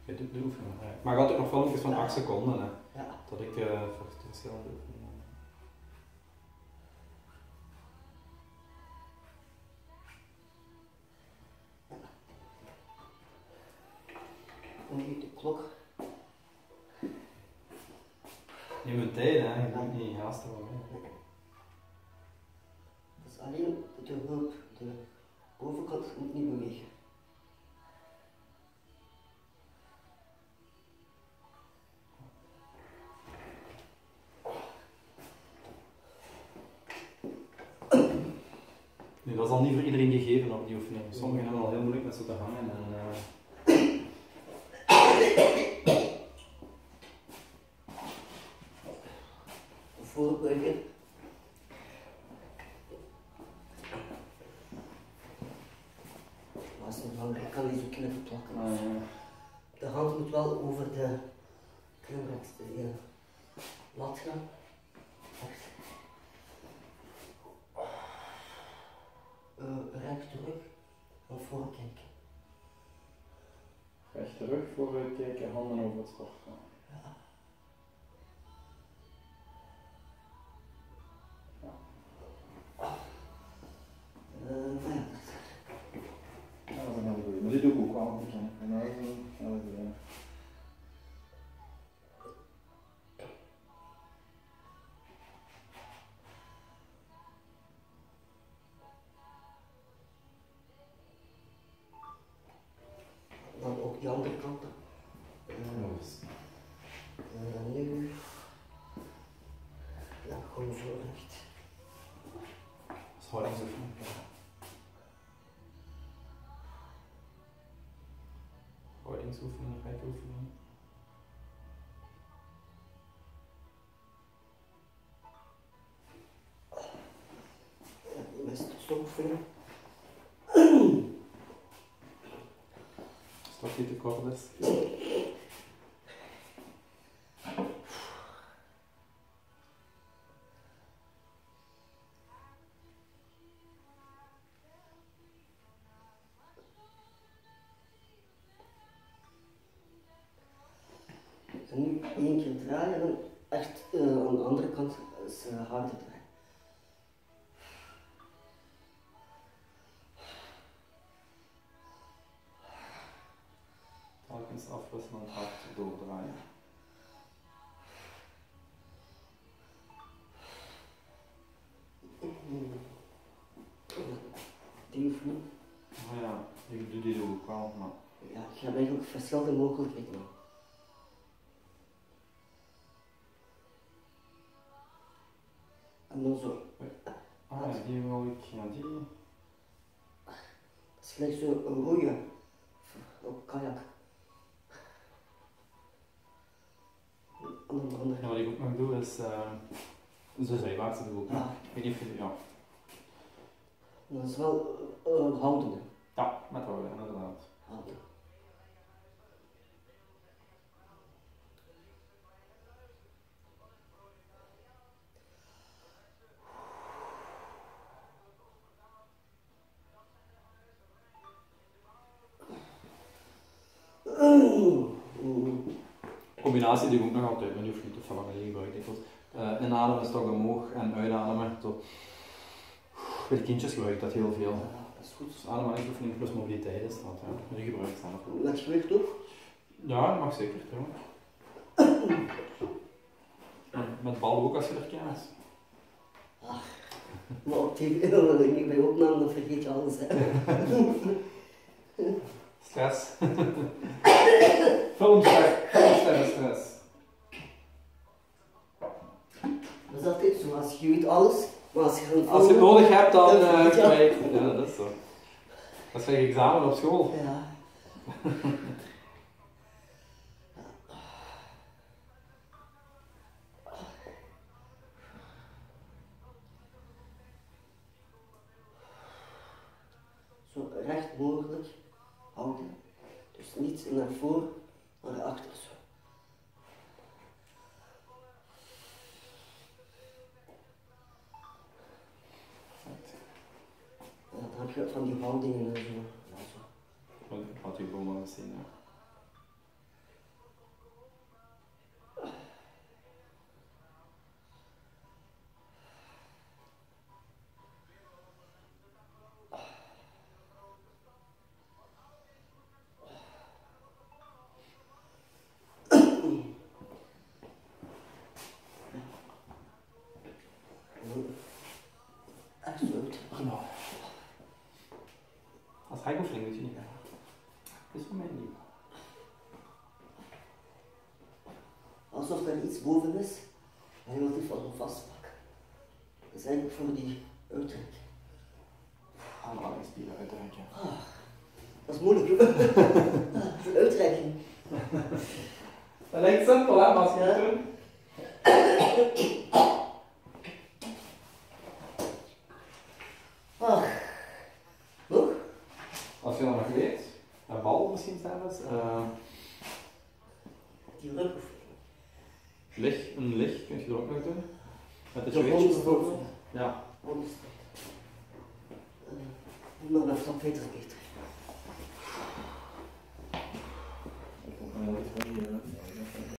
Je doet de oefening. Ik maak altijd nog filmpjes van 8 seconden. Hè. Ja. Dat ik voor de verschillende oefeningen. Nu de klok. Neem een tijd, hè. Je moet niet haasten van mij. Dat is alleen de hulp, de bovenkant moet niet bewegen. Nu, dat is al niet voor iedereen gegeven op die oefening. Sommigen hebben al heel moeilijk met zo te hangen. En, Voorbuigen. Maar als het belangrijk kan die zo knippen plakken. De hand moet wel over de klimrek, de lat gaan. Echt. Recht terug en voorkijken. recht terug, vooruit kijken, handen over het schort. Ja. Ja, dat is een hele goeie. Maar die doe ik ook wel. En dan is een hele goeie. Dan ook die andere kant. Nu. Ja, gewoon zo recht. Dat is houdingsoefening. Houdingsoefening, reikoefening. Ja, die is stokoefening. Als dat niet te kort is. En nu één keer draaien en echt aan de andere kant is harder draaien. Telkens afwisselend hard doordraaien. Die oefening. Oh ja, ik doe die ook wel, maar... Ja, ik heb eigenlijk verschillende mogelijkheden. En dan zo. Ah ja, die wil ik, ja die... Dat is gelijk zo een roeien op kajak. En dan andere. Ja, wat ik ook nog doe is... zo zijwaarts doe ik ook. Ja. Ik weet niet of je... Ja. Dat is wel houden. Hè. Ja, met houden, inderdaad. Houden. Combinatie die ik ook nog altijd, maar die hoef je niet te vangen, die gebruik ik dikwijls. Inademen, stok omhoog en uitademen. Zo. Bij de kindjes gebruik ik dat heel veel. Ja, dat is goed. Dus ademhalingsoefening plus mobiliteit is dat, ja. Maar die gebruik ik zelf ook. Met gewicht ook? Ja, dat mag zeker trouwens. Met bal ook als je er kent. Maar op tv, niet bij opname, dan vergeet je alles. Hè. Stress. Filmsterren stress. Dat is altijd zo, als je weet alles, maar als je dan Als je het nodig hebt, dan ja. ja, dat is zo. Dat is gelijk examen op school. Ja. Zo recht mogelijk houden. Dus niet naar voren, maar naar achter. Zo. Ja, dan heb je van die houdingen en zo. Ja, zo. Wat je gewoon wel eens zien, ja. Als heikoefening moet je niet. Dat is voor mij niet. Alsof er iets boven is en je wilt die van vastpakken. Dat is eigenlijk voor die uitdrukking. Aanhalingsspieren uitdrukken. Dat is moeilijk, hoor. De uitdrukking. Dat lijkt simpel, hè, maar als je het doet. Nog? Als je dat nog weet, een bal misschien zelfs. Die rugoefening. Een licht kun je er ook nog doen. Met de De zweetjes honderd. bijvoorbeeld. Ja. Nog een stap verder beter. Ik ook nog wel iets van die